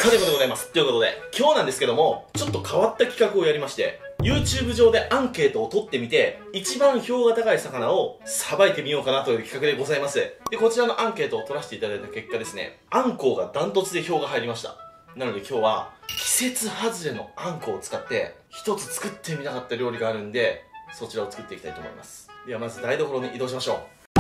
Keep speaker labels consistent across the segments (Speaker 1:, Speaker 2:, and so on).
Speaker 1: カネコでございます。ということで、今日なんですけども、ちょっと変わった企画をやりまして、YouTube 上でアンケートを取ってみて、一番票が高い魚をさばいてみようかなという企画でございます。で、こちらのアンケートを取らせていただいた結果ですね、アンコウがダントツで票が入りました。なので今日は、季節外れのアンコウを使って、一つ作ってみたかった料理があるんで、そちらを作っていきたいと思います。ではまず台所に移動しましょう。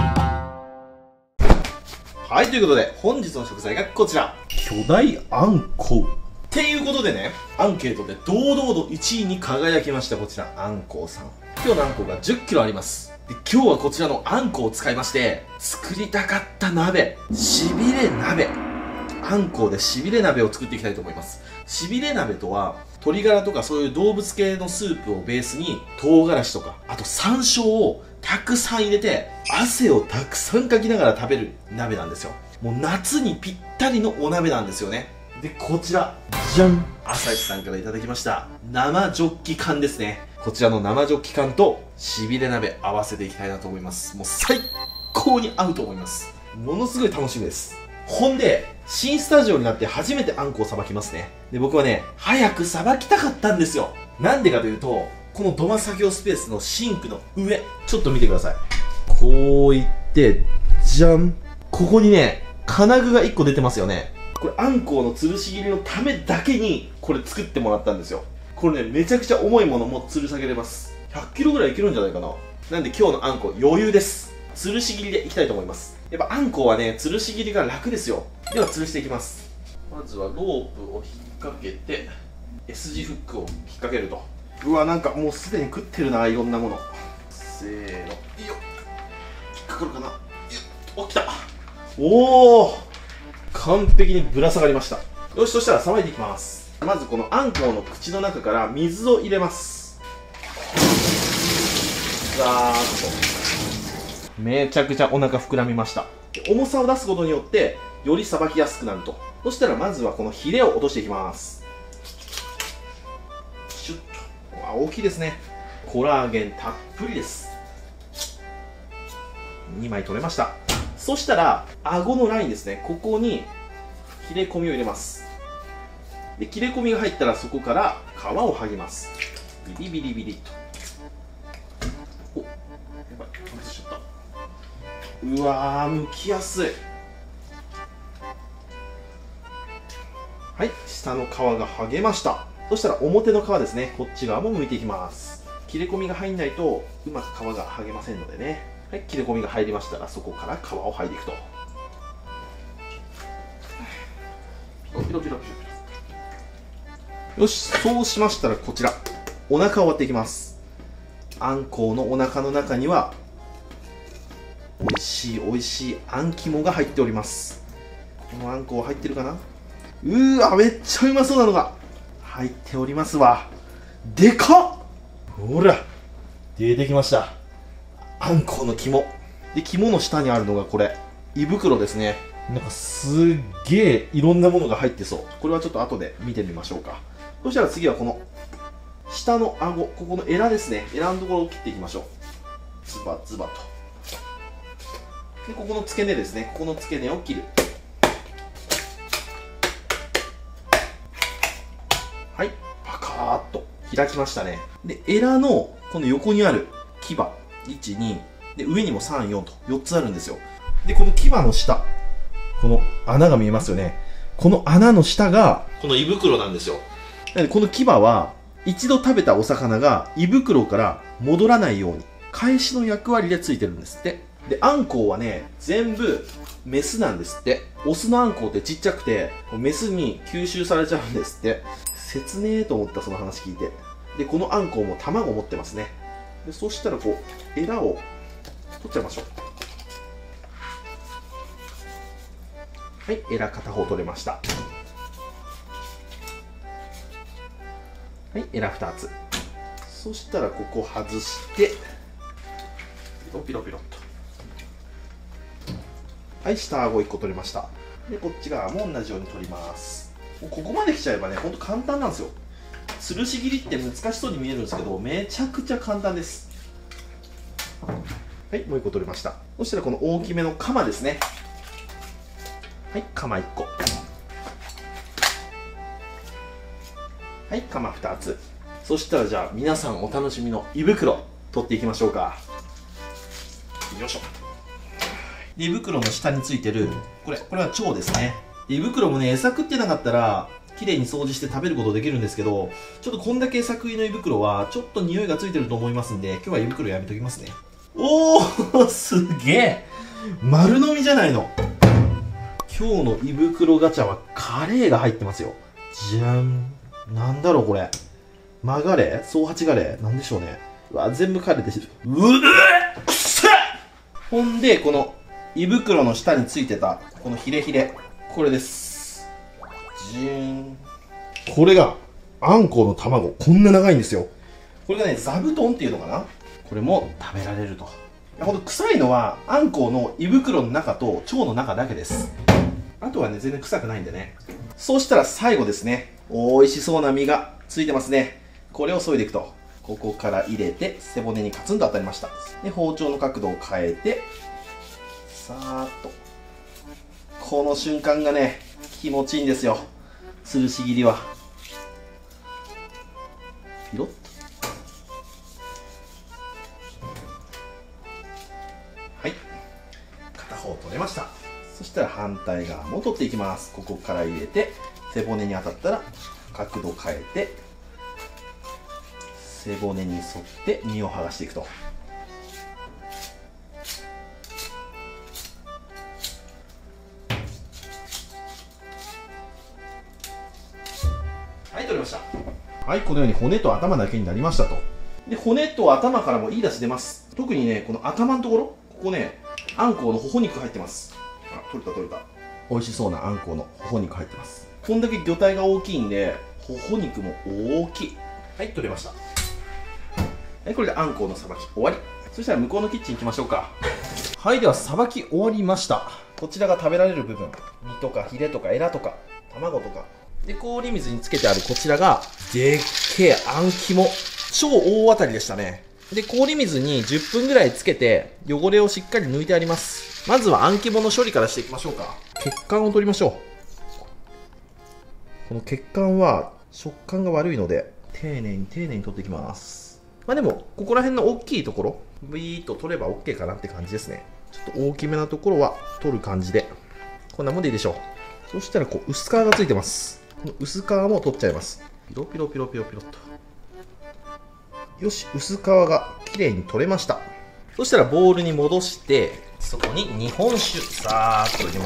Speaker 1: はい、ということで、本日の食材がこちら。巨大あんこう。っていうことでね、アンケートで堂々と1位に輝きました、こちら、あんこうさん。今日のあんこうが10キロあります。で、今日はこちらのあんこうを使いまして、作りたかった鍋、しびれ鍋。あんこうでしびれ鍋を作っていきたいと思います。しびれ鍋とは、鶏ガラとかそういう動物系のスープをベースに、唐辛子とか、あと山椒をたくさん入れて、汗をたくさんかきながら食べる鍋なんですよ。もう夏にぴったりのお鍋なんですよね。で、こちら、じゃん、朝日さんからいただきました生ジョッキ缶ですね。こちらの生ジョッキ缶としびれ鍋合わせていきたいなと思います。もう最高に合うと思います。ものすごい楽しみです。ほんで、新スタジオになって初めてあんこをさばきますね。で、僕はね、早くさばきたかったんですよ。なんでかというと、この土間作業スペースのシンクの上、ちょっと見てください。こういって、じゃん。ここにね、金具が1個出てますよね。これ、あんこうの吊るし切りのためだけに、これ作ってもらったんですよ。これね、めちゃくちゃ重いものも吊る下げれます。100キロぐらいいけるんじゃないかな。なんで今日のあんこ余裕です。吊るし切りでいきたいと思います。やっぱあんこはね、吊るし切りが楽ですよ。では吊るしていきます。まずはロープを引っ掛けて、S 字フックを引っ掛けると。うわ、なんかもうすでに食ってるな、いろんなもの。せーの。いいよ。引っかかるかな。お、来た。おー、完璧にぶら下がりました。よし、そしたらさばいていきます。まずこのあんこうの口の中から水を入れます。ザーッと。めちゃくちゃお腹膨らみました。重さを出すことによってよりさばきやすくなると。そしたらまずはこのヒレを落としていきます。シュッと。大きいですね。コラーゲンたっぷりです。2枚取れました。そしたら顎のラインですね。ここに切れ込みを入れます。で、切れ込みが入ったらそこから皮を剥ぎます。ビリビリビリと。お、やばい、外しちゃった。うわー、剥きやすい。はい、下の皮が剥げました。そしたら表の皮ですね、こっち側も剥いていきます。切れ込みが入んないとうまく皮が剥げませんのでね。はい、切れ込みが入りましたらそこから皮を剥いでいくと。ピロピロピロピロ。よし、そうしましたらこちらお腹を割っていきます。あんこうのお腹の中には美味しい美味しいあん肝が入っております。このあんこう入ってるかな。うわ、めっちゃうまそうなのが入っておりますわ。でかっ。ほら出てきました、あんこうの肝で。肝の下にあるのがこれ胃袋ですね。なんかすっげえいろんなものが入ってそう。これはちょっと後で見てみましょうか。そしたら次はこの下の顎、ここのエラですね。エラのところを切っていきましょう。ズバズバと。で、ここの付け根ですね。ここの付け根を切る。はい、パカーッと開きましたね。で、エラのこの横にある牙、1、2、で、上にも3、4と4つあるんですよ。で、この牙の下、この穴が見えますよね。この穴の下がこの胃袋なんですよ。なのでこの牙は一度食べたお魚が胃袋から戻らないように返しの役割でついてるんですって。で、あんこうはね、全部メスなんですって。オスのあんこうってちっちゃくてメスに吸収されちゃうんですって。切ねえと思った、その話聞いて。で、このあんこうも卵を持ってますね。で、そしたらこうエラを取っちゃいましょう。はい、エラ片方取れました。はい、エラ2つ。そしたらここ外してピロピロピロっと。はい、下顎1個取れました。で、こっち側も同じように取ります。ここまで来ちゃえばね、ほんと簡単なんですよ。吊るし切りって難しそうに見えるんですけど、めちゃくちゃ簡単です。はい、もう1個取れました。そしたらこの大きめのカマですね。はい、カマ1個。 はい、釜2つ。そしたらじゃあ皆さんお楽しみの胃袋取っていきましょうか。よいしょ。胃袋の下についてるこれは腸ですね。胃袋もね、餌食ってなかったら綺麗に掃除して食べることできるんですけど、ちょっとこんだけ餌食いの胃袋はちょっと匂いがついてると思いますんで、今日は胃袋やめときますね。おーすげえ丸飲みじゃないの。今日の胃袋ガチャはカレーが入ってますよ。じゃん。なんだろうこれ。マガレー、総八ガレー、なんでしょうね。うわ、全部カレーです。くせっ。ほんで、この胃袋の下についてたこのヒレヒレ、これです。じーん。これがあんこうの卵、こんな長いんですよ。これがね、座布団っていうのかな。これも食べられると。ほんと臭いのはあんこうの胃袋の中と腸の中だけです。あとはね、全然臭くないんでね。そうしたら最後ですね、美味しそうな身がついてますね。これを削いでいくと、ここから入れて背骨にカツンと当たりました。で、包丁の角度を変えてさーっと、この瞬間がね、気持ちいいんですよ。吊るし切りはピロッと。はい、片方取れました。そしたら反対側も取っていきます。ここから入れて背骨に当たったら角度変えて背骨に沿って身を剥がしていくと。はい、取れました。はい、このように骨と頭だけになりましたと。で、骨と頭からもいい出汁出ます。特にね、この頭のところ、ここね、あんこうのほほ肉入ってます。あ、取れた取れた。美味しそうなあんこうのほほ肉入ってます。こんだけ魚体が大きいんで、ほほ肉も大きい。はい、取れました。はい、これであんこうのさばき終わり。そしたら向こうのキッチン行きましょうか。はい、ではさばき終わりました。こちらが食べられる部分、身とかヒレとかエラとか卵とかで、氷水につけてあるこちらがでっけえあん肝、超大当たりでしたね。で、氷水に10分ぐらいつけて汚れをしっかり抜いてあります。まずはあん肝の処理からしていきましょうか。血管を取りましょう。この血管は食感が悪いので丁寧に取っていきます。まあでもここら辺の大きいところビーッと取れば OK かなって感じですね。ちょっと大きめなところは取る感じで、こんなもんでいいでしょう。そしたらこう薄皮がついてます。この薄皮も取っちゃいます。ピロピロピロピロピロっと。よし、薄皮がきれいに取れました。そしたらボウルに戻してそこに日本酒さーっと入れます。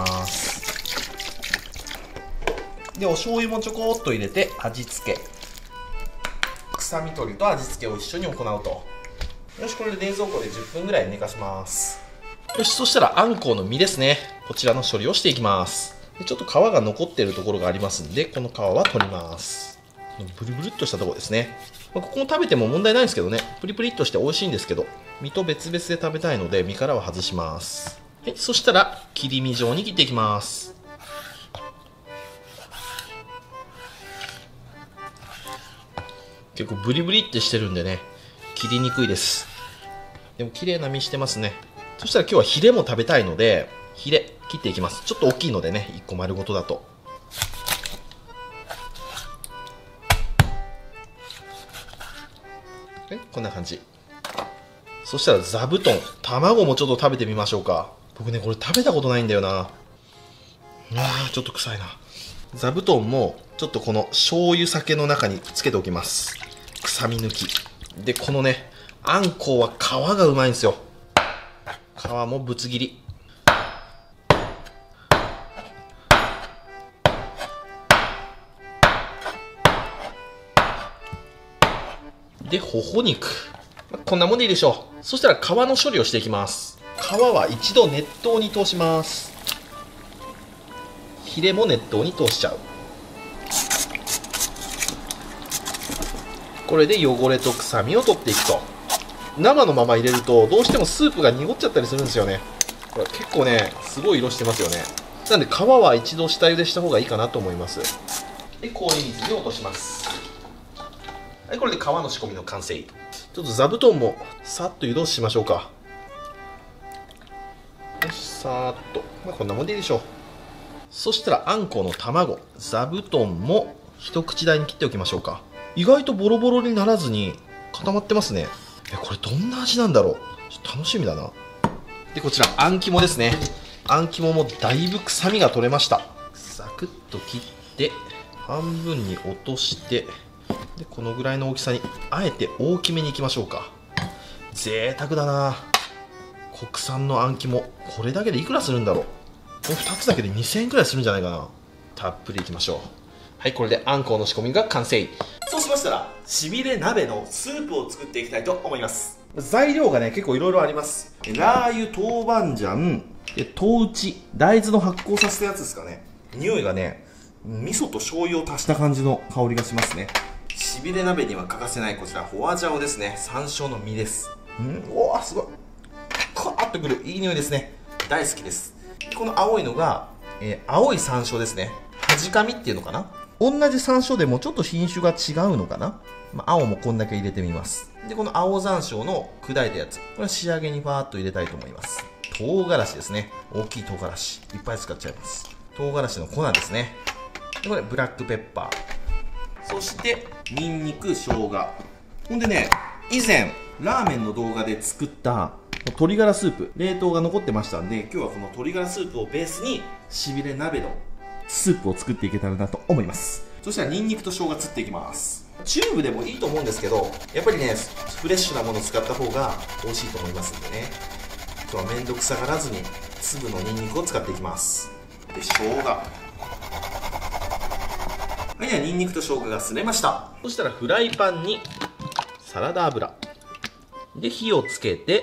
Speaker 1: で、お醤油もちょこっと入れて味付け、臭み取りと味付けを一緒に行うと。よし、これで冷蔵庫で10分ぐらい寝かします。よし、そしたらあんこうの身ですね、こちらの処理をしていきます。で、ちょっと皮が残っているところがありますんで、この皮は取ります。ブルブルっとしたところですね。ここも食べても問題ないんですけどね、プリプリっとして美味しいんですけど、身と別々で食べたいので身からは外します。はい、そしたら切り身状に切っていきます。結構ブリブリってしてるんでね、切りにくいです。でも綺麗な身してますね。そしたら今日はヒレも食べたいので、ヒレ切っていきます。ちょっと大きいのでね、1個丸ごとだと。こんな感じ。そしたら座布団、卵もちょっと食べてみましょうか。僕ね、これ食べたことないんだよな。ちょっと臭いな。座布団もちょっとこの醤油酒の中につけておきます。臭み抜きで、このね、あんこうは皮がうまいんですよ。皮もぶつ切り。で、ほほ肉、こんなもんでいいでしょう。そしたら皮の処理をしていきます。皮は一度熱湯に通します。ヒレも熱湯に通しちゃう。これで汚れと臭みを取っていくと。生のまま入れるとどうしてもスープが濁っちゃったりするんですよね。これ結構ね、すごい色してますよね。なんで皮は一度下茹でした方がいいかなと思います。で、氷水に落とします。はい、これで皮の仕込みの完成。ちょっと座布団もさっと湯通ししましょうか。よし、さーっと、こんなもんでいいでしょう。そしたらあんこの卵、座布団も一口大に切っておきましょうか。 意外とボロボロにならずに固まってますね。これどんな味なんだろう。ちょっと楽しみだな。でこちらあん肝ですね。あん肝もだいぶ臭みが取れました。サクッと切って半分に落として、でこのぐらいの大きさにあえて大きめにいきましょうか。贅沢だな。国産のあん肝、これだけでいくらするんだろう。この2つだけで2000円くらいするんじゃないかな。たっぷりいきましょう。はい、これであんこうの仕込みが完成。そうしましたらしびれ鍋のスープを作っていきたいと思います。材料がね結構いろいろあります。ラー油、豆板醤、豆打、大豆の発酵させたやつですかね。匂いがね、味噌と醤油を足した感じの香りがしますね。しびれ鍋には欠かせないこちらホアジャオですね。山椒の実です。おーすごい、カーッとくるいい匂いですね。大好きです。この青いのが、青い山椒ですね。はじかみっていうのかな。同じ山椒でもちょっと品種が違うのかな。青もこんだけ入れてみます。でこの青山椒の砕いたやつ、これ仕上げにファーっと入れたいと思います。唐辛子ですね。大きい唐辛子いっぱい使っちゃいます。唐辛子の粉ですね。でこれブラックペッパー、そしてニンニク、生姜。ほんでね、以前ラーメンの動画で作った鶏ガラスープ、冷凍が残ってましたんで、今日はこの鶏ガラスープをベースにしびれ鍋のスープを作っていけたらなと思います。そしたらニンニクと生姜釣っていきます。チューブでもいいと思うんですけど、やっぱりねフレッシュなものを使った方が美味しいと思いますんでね、今日はめんどくさがらずに粒のニンニクを使っていきます。で生姜、はい、ニンニクと生姜がすれました。そしたらフライパンにサラダ油で火をつけて、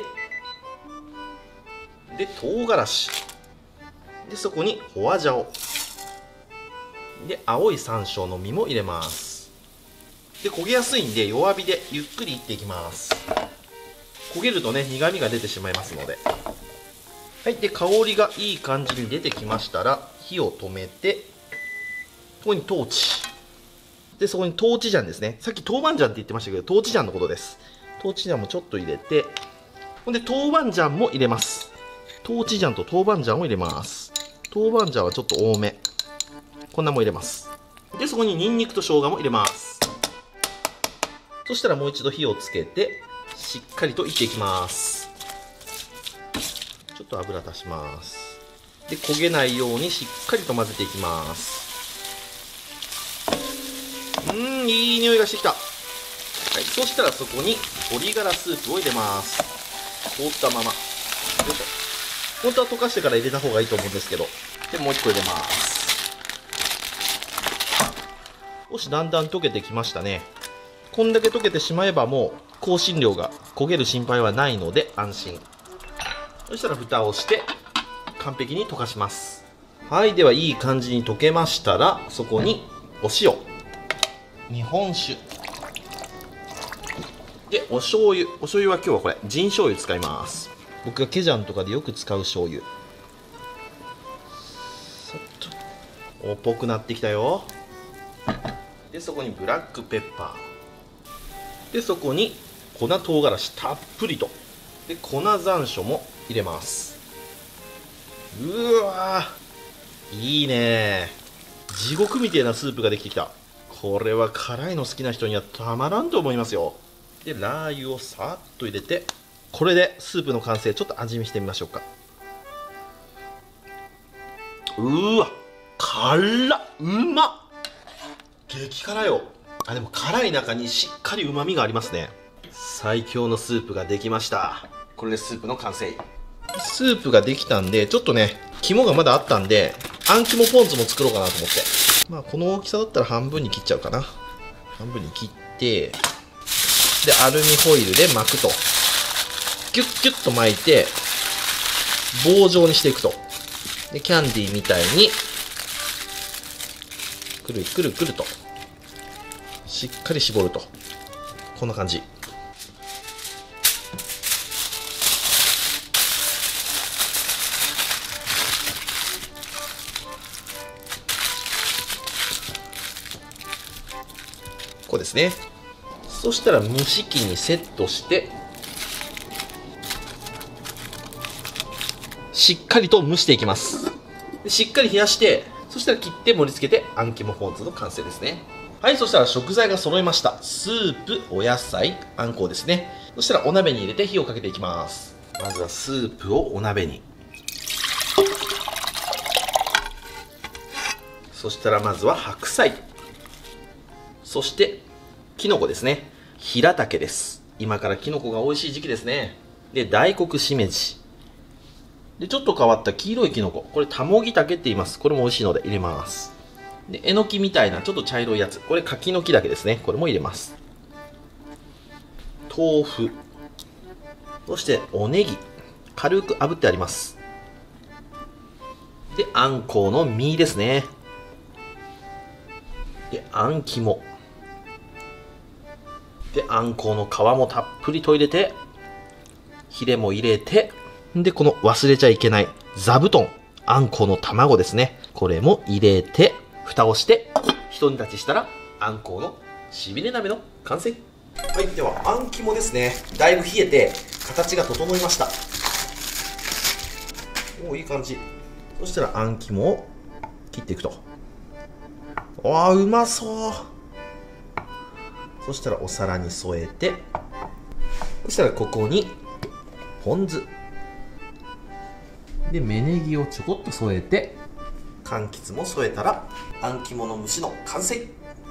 Speaker 1: で唐辛子で、そこにホアジャオで青い山椒の実も入れます。で焦げやすいんで弱火でゆっくりいっていきます。焦げるとね苦みが出てしまいますので。はい、で香りがいい感じに出てきましたら火を止めて、ここにトーチで、そこにトーチ醤ですね。さっき豆板醤って言ってましたけど、トーチ醤のことです。トーチ醤もちょっと入れて、ほんで豆板醤も入れます。トーチ醤と豆板醤を入れます。豆板醤はちょっと多め、こんなもん入れます。でそこにニンニクと生姜も入れます。そしたらもう一度火をつけてしっかりと炒っていきます。ちょっと油足します。で焦げないようにしっかりと混ぜていきます。いい匂いがしてきた。はい、そしたらそこに鶏ガラスープを入れます。凍ったまま、よいしょ。本当は溶かしてから入れた方がいいと思うんですけど、でもう一個入れます。少しだんだん溶けてきましたね。こんだけ溶けてしまえばもう香辛料が焦げる心配はないので安心。そしたら蓋をして完璧に溶かします。はい、ではいい感じに溶けましたら、そこにお塩、日本酒でお醤油。お醤油は今日はこれジン醤油使います。僕がケジャンとかでよく使う醤油。さっとおっぽくなってきたよ。でそこにブラックペッパーで、そこに粉唐辛子たっぷりと、で粉山椒も入れます。うわーいいね。地獄みたいなスープができてきた。これは辛いの好きな人にはたまらんと思いますよ。でラー油をさっと入れて、これでスープの完成。ちょっと味見してみましょうか。うわ辛っ、うまっ、激辛よ。でも辛い中にしっかり旨味がありますね。最強のスープができました。これでスープの完成。スープができたんで、ちょっとね肝がまだあったんで、あん肝ポン酢も作ろうかなと思って、この大きさだったら半分に切っちゃうかな。半分に切って、でアルミホイルで巻くと、ギュッギュッと巻いて棒状にしていくと。でキャンディーみたいにくるくるくるとしっかり絞ると、こんな感じ。こうですね。そしたら蒸し器にセットして、しっかりと蒸していきます。しっかり冷やして、そしたら切って盛り付けてあん肝ポン酢の完成ですね。 はい、そしたら食材が揃いました。スープ、お野菜、あんこうですね。そしたらお鍋に入れて火をかけていきます。まずはスープをお鍋に。そしたらまずは白菜。そしてきのこですね。平茸です。今からきのこが美味しい時期ですね。で、大黒しめじ。で、ちょっと変わった黄色いきのこ。これたもぎたけって言います。これも美味しいので入れます。で、えのきみたいなちょっと茶色いやつ、これ柿の木だけですね。これも入れます。豆腐、そしておネギ、軽く炙ってあります。で、あんこうの実ですね。で、あん肝で、あんこうの皮もたっぷりと入れて、ヒレも入れて、で、この忘れちゃいけない座布団、あんこうの卵ですね。これも入れて、蓋をして一煮立ちしたらあんこうのしびれ鍋の完成。はい、ではあん肝ですね。だいぶ冷えて形が整いました。おお、いい感じ。そしたらあん肝を切っていくと。わあ、うまそう。そしたらお皿に添えて、そしたらここにポン酢で芽ネギをちょこっと添えて、柑橘も添えたらあん肝の蒸しの完成。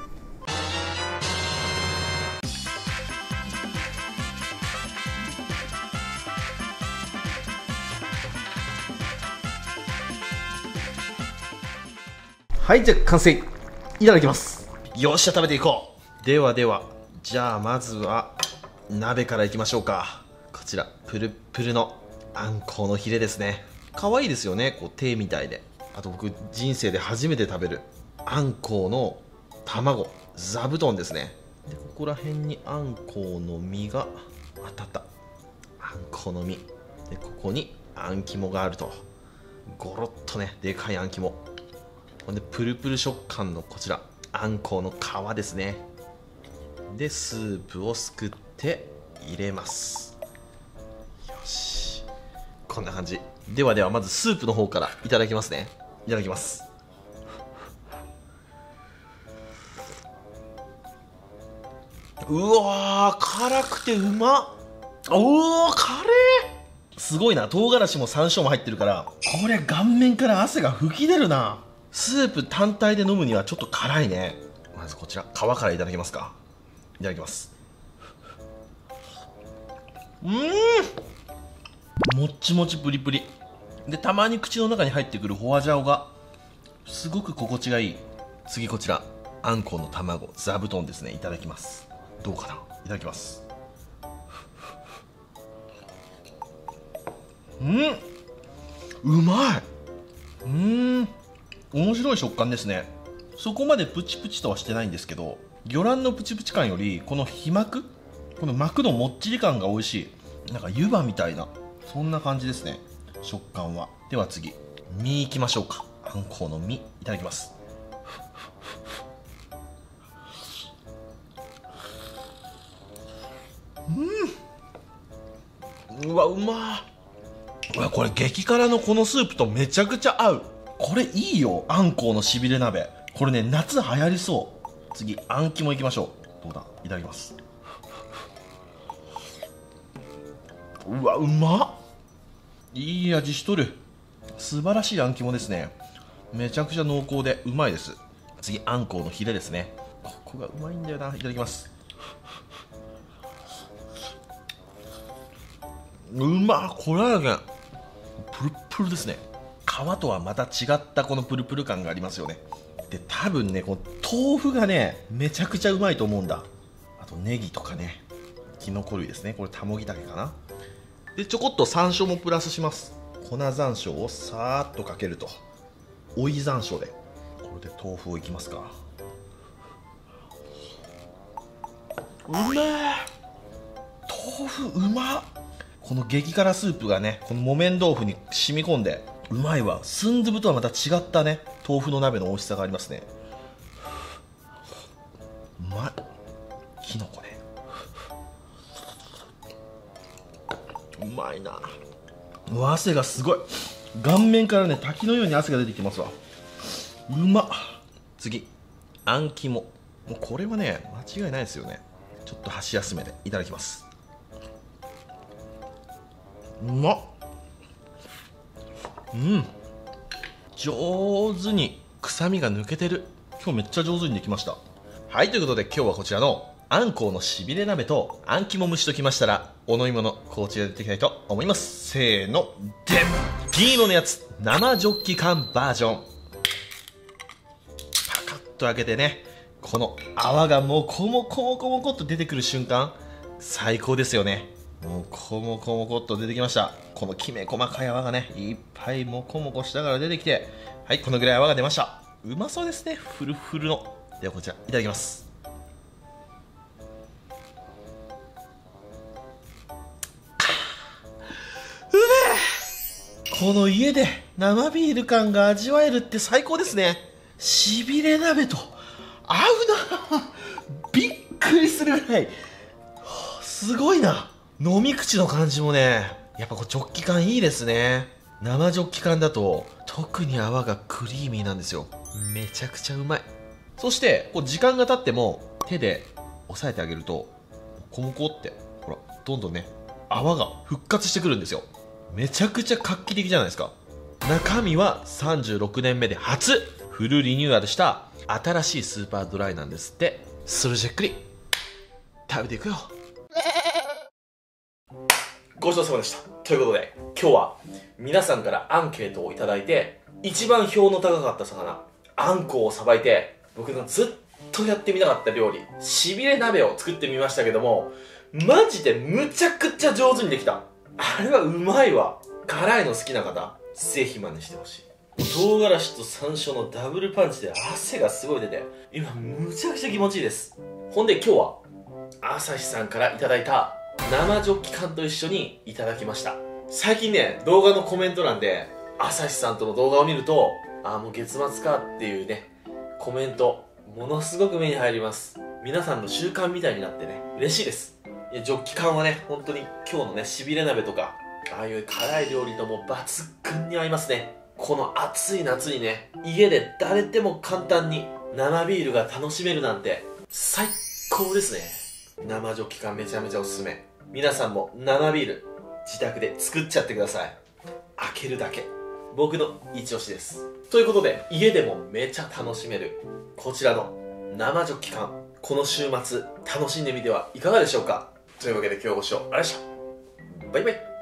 Speaker 1: はい、じゃあ完成。いただきます。よっしゃ、食べていこう。ではでは、じゃあまずは鍋からいきましょうか。こちらプルップルのあんこうのヒレですね。可愛いですよね、こう手みたいで。あと僕人生で初めて食べるあんこうの卵、座布団ですね。で、ここら辺にあんこうの実が当たった。あんこうの実で、ここにあん肝があると。ゴロッとね、でかいあん肝。ほんでプルプル食感のこちらあんこうの皮ですね。で、スープをすくって入れます。よし、こんな感じ。ではでは、まずスープの方からいただきますね。いただきます。うわー、辛くてうまっ。おー、カレーすごいな。唐辛子も山椒も入ってるから、こりゃ顔面から汗が吹き出るな。スープ単体で飲むにはちょっと辛いね。まずこちら皮からいただきますか。いただきます。もっちもちプリプリで、たまに口の中に入ってくるホワジャオがすごく心地がいい。次こちらあんこうの卵、座布団ですね。いただきます。どうかな。いただきます。うまい。面白い食感ですね。そこまでプチプチとはしてないんですけど、魚卵のプチプチ感よりこの皮膜、この膜のもっちり感が美味しい。なんか湯葉みたいな、そんな感じですね、食感は。では次、身いきましょうか。あんこうの身、いただきます。うわ、うまー。うわ、これ激辛のこのスープとめちゃくちゃ合う。これいいよ、あんこうのしびれ鍋。これね、夏流行りそう。次、あん肝いきましょう。どうだ、いただきます。うわ、うまっ。いい味しとる。素晴らしいあん肝ですね。めちゃくちゃ濃厚でうまいです。次、あんこうのヒレですね。ここがうまいんだよな。いただきます。うまっ。これはね、プルップルですね。皮とはまた違ったこのプルプル感がありますよね。で、多分ね、この豆腐がね、めちゃくちゃうまいと思うんだ。あとネギとかね、キノコ類ですね。これたもぎたけかな。で、ちょこっと山椒もプラスします。粉山椒をさーっとかけると。追い山椒で。これで豆腐をいきますか。うめえ。豆腐うまっ。この激辛スープがね、この木綿豆腐に染み込んでうまいわ。スンドゥブとはまた違ったね、豆腐の鍋の美味しさがありますね。うまい。きのこね、うまいな。うわ、汗がすごい。顔面からね、滝のように汗が出てきますわ。うまっ。次、あん肝もうこれはね間違いないですよね。ちょっと箸休めでいただきます。うまっ。上手に臭みが抜けてる。今日めっちゃ上手にできました。はい、ということで今日はこちらのあんこうのしびれ鍋とあん肝蒸しときましたら、お飲み物こちらでやっていきたいと思います。せーのでん、銀色のやつ、生ジョッキ缶バージョン。パカッと開けてね、この泡がもうコモコモコモコっと出てくる瞬間、最高ですよね。もうコモコモコっと出てきました。このきめ細かい泡がねいっぱいモコモコしながら出てきて、はい、このぐらい泡が出ました。うまそうですね、フルフルの。ではこちらいただきます。この家で生ビール感が味わえるって最高ですね。しびれ鍋と合うなびっくりするぐらい、すごいな。飲み口の感じもね、やっぱこうジョッキ感いいですね。生ジョッキ感だと特に泡がクリーミーなんですよ。めちゃくちゃうまい。そしてこう時間が経っても手で押さえてあげるとコモコってほらどんどんね泡が復活してくるんですよ。めちゃくちゃ画期的じゃないですか。中身は36年目で初フルリニューアルした新しいスーパードライなんですって。それじっくり食べていくよ。ごちそうさまでした。ということで今日は皆さんからアンケートをいただいて、一番票の高かった魚あんこうをさばいて、僕がずっとやってみたかった料理しびれ鍋を作ってみましたけども、マジでむちゃくちゃ上手にできた。あれはうまいわ。辛いの好きな方ぜひ真似してほしい。唐辛子と山椒のダブルパンチで汗がすごい出て、今むちゃくちゃ気持ちいいです。ほんで今日は朝日さんからいただいた生ジョッキ缶と一緒にいただきました。最近ね動画のコメント欄で朝日さんとの動画を見ると、ああもう月末かっていうねコメントものすごく目に入ります。皆さんの習慣みたいになってね嬉しいです。いやジョッキ缶はね本当に今日のねしびれ鍋とかああいう辛い料理とも抜群に合いますね。この暑い夏にね家で誰でも簡単に生ビールが楽しめるなんて最高ですね。生ジョッキ缶めちゃめちゃおすすめ。皆さんも生ビール自宅で作っちゃってください。開けるだけ僕の一押しです。ということで家でもめちゃ楽しめるこちらの生ジョッキ缶、この週末楽しんでみてはいかがでしょうか。というわけで今日ご視聴ありがとうございました。バイバイ。